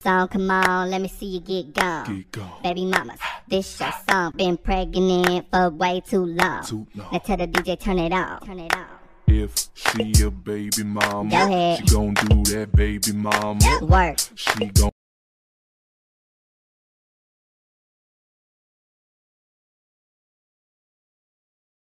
So come on, let me see you get gone. Baby mamas, this your song. Been pregnant for way too long. Now tell the DJ turn it on. Turn it on. If she a baby mama, Go ahead. she gon' do that baby mama. Work. She gon'